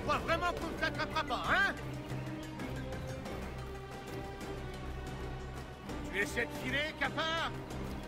crois vraiment qu'on ne t'attrapera pas, hein? Tu essaies de filer, cafard?